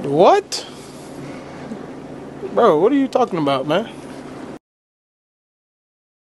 What? Bro, what are you talking about, man?